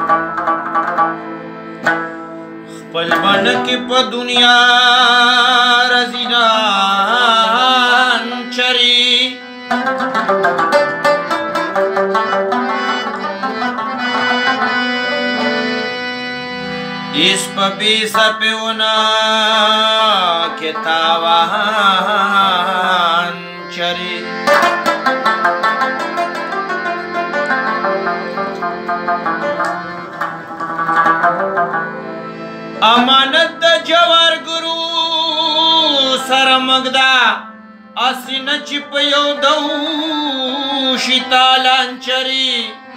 خپل بنه کې په دنیا رزیدان چری اس په بیسه پیونا کې تاوان چری امانت د جوار ګرو سره مګدا اسینه چې په یو دو شي تالان چری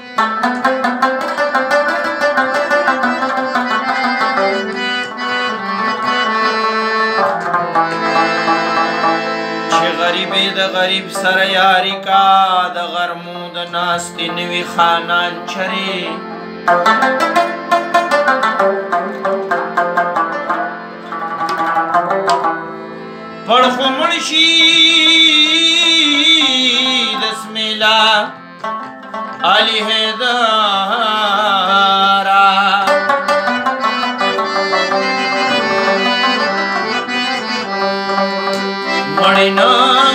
چې غریبې د غریب سره یاري کا د غرمو د ناستې نوي خانان چری پړخو منشي دسمیلا علی حیدارا مړینا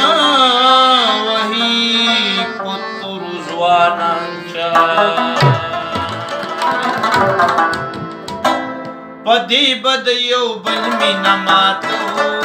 وہی پتر زوانانچا پدی بد یو بل مینا ماتو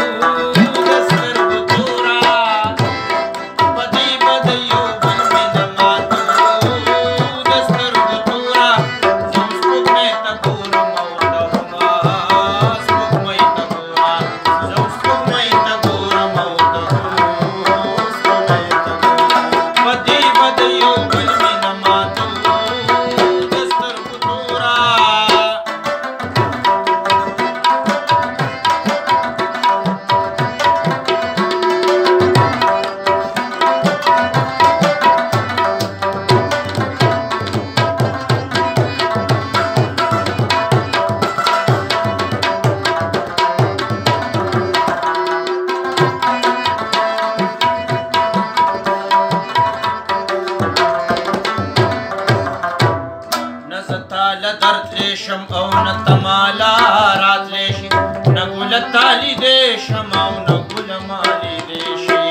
شم او نتمالا رات لیشی نگول تالی دیشم او نگول مالی دیشی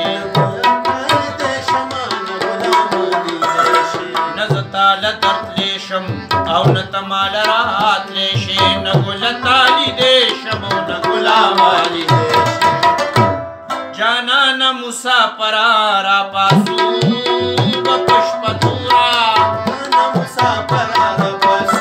نزتال درد لیشم او نتمالا رات لیشی نگول تالی دیشم او نگول مالی دیشی جانانا مسافرا را پاسو بپشپتورا جانا مسافرا را پاسو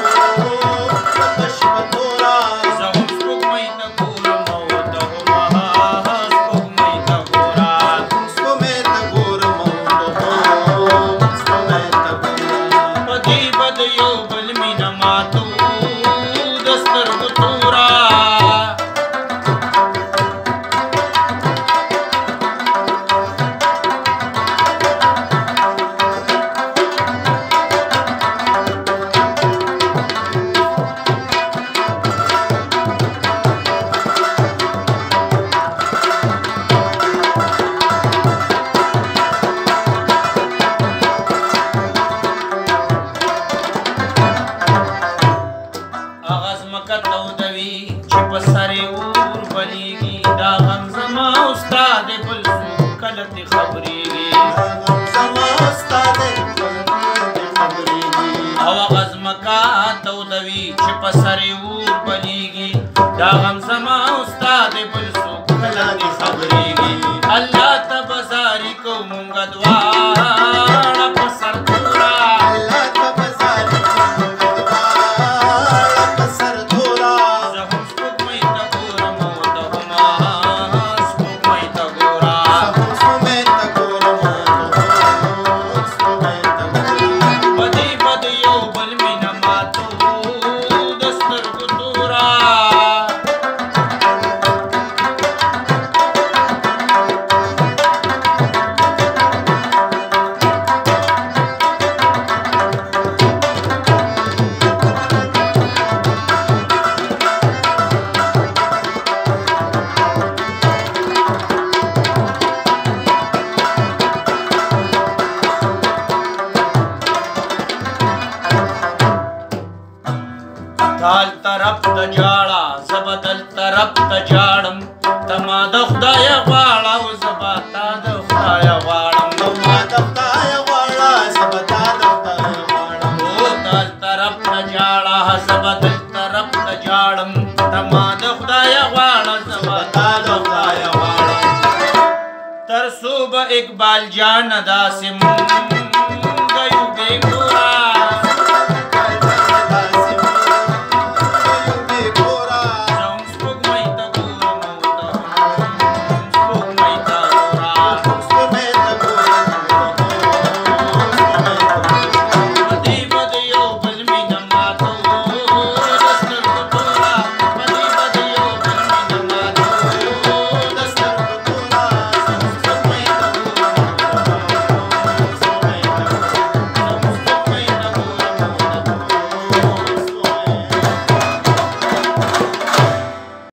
پسری ور بلیگی دا غم زما استاد بل سو کلانی خبریگی اللہ تبزاری کو مونگا دوارا پسر دورا اللہ تبزاری کو مونگا دوارا پسر دورا زہم سپگمی تگورا موتا ہما سپگمی تگورا زہم سپگمی تگورا موتا ہما سپگمی تگورا بدی بدیو بل می نماتو دال طرف ته جاړه زه به دل طرف ته جاړم ته ما د خدایه غواړه او زه به تا د خدایه غواړم دال طرف ته جاړه زه به دل طرف ته جاړم ته ما د خدایه غواړه زه به تا د خدایه غواړم تر څو به اقبال جان داسې